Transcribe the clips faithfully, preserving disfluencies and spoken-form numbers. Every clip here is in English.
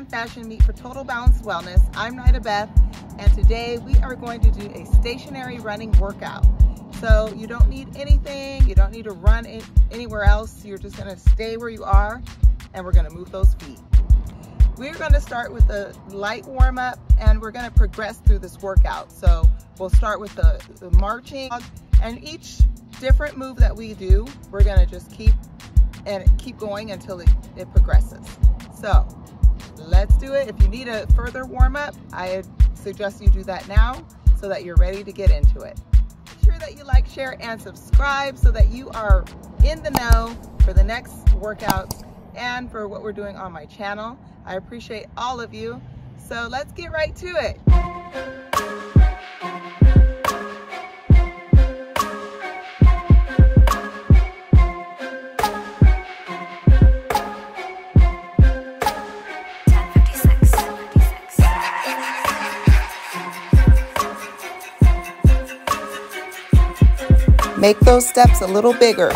and fashion meet for Total Balance Wellness. I'm Nida Beth, and today we are going to do a stationary running workout. So you don't need anything, you don't need to run in anywhere else. You're just gonna stay where you are, and we're gonna move those feet. We're gonna start with a light warm up, and we're gonna progress through this workout. So we'll start with the, the marching, and each different move that we do, we're gonna just keep and keep going until it, it progresses. So let's do it. If you need a further warm up, I suggest you do that now so that you're ready to get into it. Make sure that you like, share, and subscribe so that you are in the know for the next workouts and for what we're doing on my channel. I appreciate all of you. So let's get right to it. Make those steps a little bigger.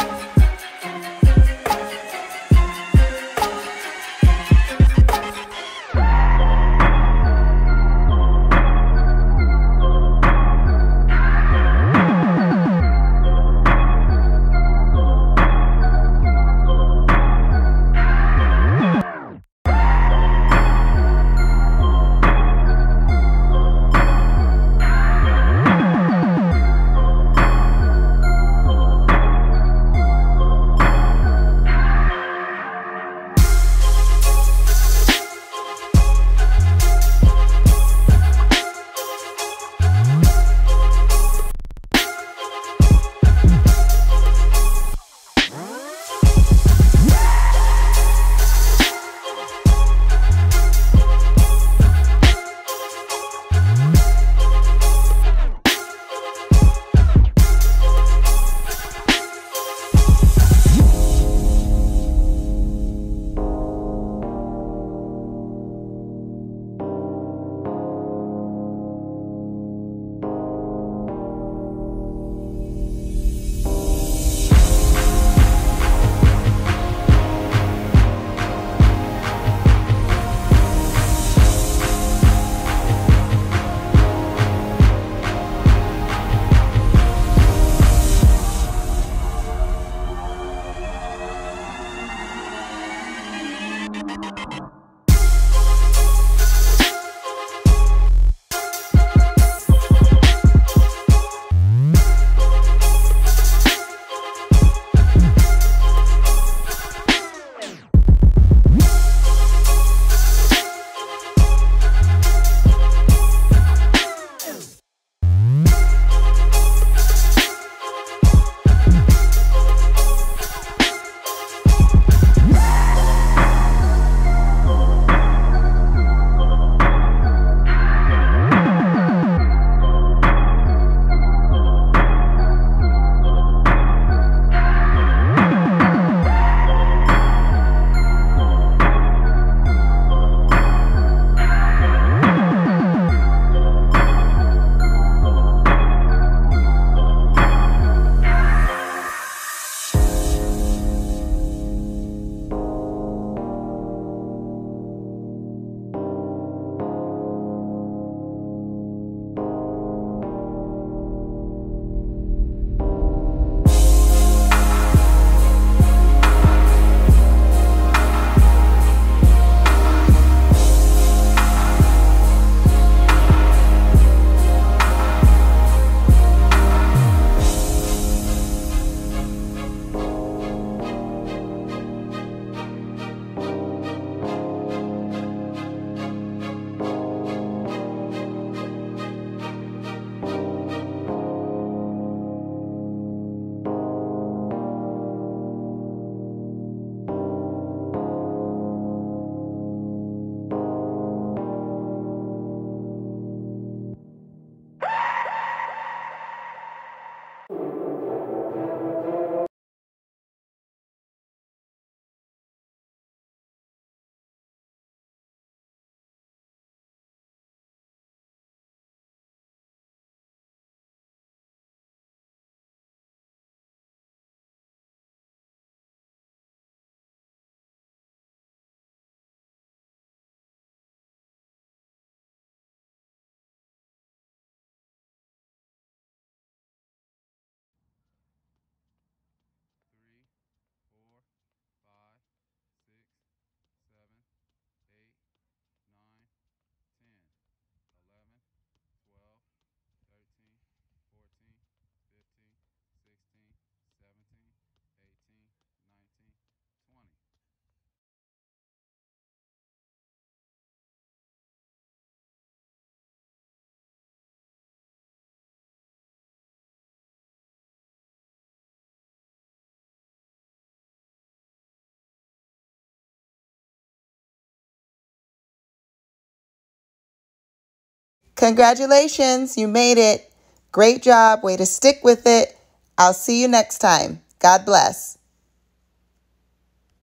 Congratulations, you made it. Great job. Way to stick with it. I'll see you next time. God bless.